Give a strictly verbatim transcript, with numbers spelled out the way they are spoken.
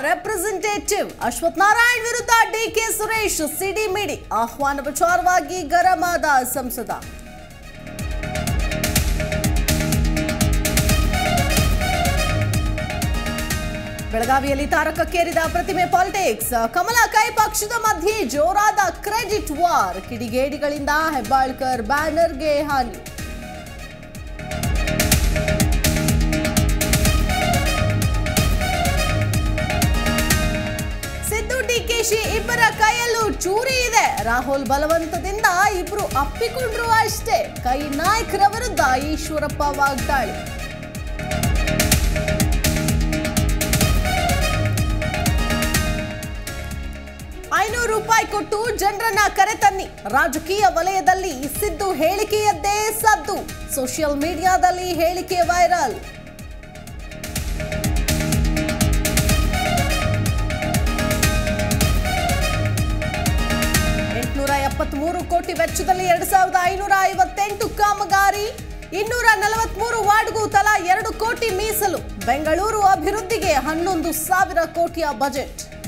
Representative Ashwath Narayan ವಿರುದ್ಧ DK Suresh ಸಿಡಿಮಿಡಿ ಆಹ್ವಾನ ವಿಚಾರವಾಗಿ ಗರಂ ಆದ ಸಂಸದ. ಬೆಳಗಾವಿಯಲ್ಲಿ ತಾರಕಕ್ಕೇರಿದ ಪ್ರತಿಮೆ ಪಾಲಿಟಿಕ್ಸ್. ಕಮಲ ಕೈ ಪಕ್ಷದ ಮಧ್ಯೆ ಜೋರಾದ ಕ್ರೆಡಿಟ್ ವಾರ್. ಕಿಡಿಗೇಡಿಗಳಿಂದ ಹೆಬ್ಬಾಳ್ಕರ್ ಬ್ಯಾನರ್ಗೆ ಹಾನಿ. ಸಿದ್ದು ಡಿಕೆಶಿ ಇಬ್ಬರ ಕೈಯಲ್ಲೂ ಚೂರಿ ಇದೆ. ರಾಹುಲ್ ಬಲವಂತದಿಂದ ಇಬ್ರು ಅಪ್ಪಿಕೊಂಡ್ರು ಅಷ್ಟೇ. ಕೈ ನಾಯಕರ ವಿರುದ್ಧ ಈಶ್ವರಪ್ಪ ವಾಗ್ದಾಳಿ. ಐನೂರು ರೂಪಾಯಿ ಕೊಟ್ಟು ಜನರನ್ನ ಕರೆತನ್ನಿ. ರಾಜಕೀಯ ವಲಯದಲ್ಲಿ ಸಿದ್ದು ಹೇಳಿಕೆಯದ್ದೇ ಸದ್ದು. ಸೋಷಿಯಲ್ ಮೀಡಿಯಾದಲ್ಲಿ ಹೇಳಿಕೆ ವೈರಲ್. ಎಂಟುನೂರ ಎಪ್ಪತ್ಮೂರು ಕೋಟಿ ವೆಚ್ಚದಲ್ಲಿ ಎರಡ್ ಸಾವಿರದ ಐನೂರ ಐವತ್ತೆಂಟು ಕಾಮಗಾರಿ. ಇನ್ನೂರ ನಲವತ್ಮೂರು ವಾರ್ಡ್ಗೂ ತಲಾ ಎರಡು ಕೋಟಿ ಮೀಸಲು. ಬೆಂಗಳೂರು ಅಭಿವೃದ್ಧಿಗೆ ಹನ್ನೊಂದು ಸಾವಿರ ಕೋಟಿಯ ಬಜೆಟ್.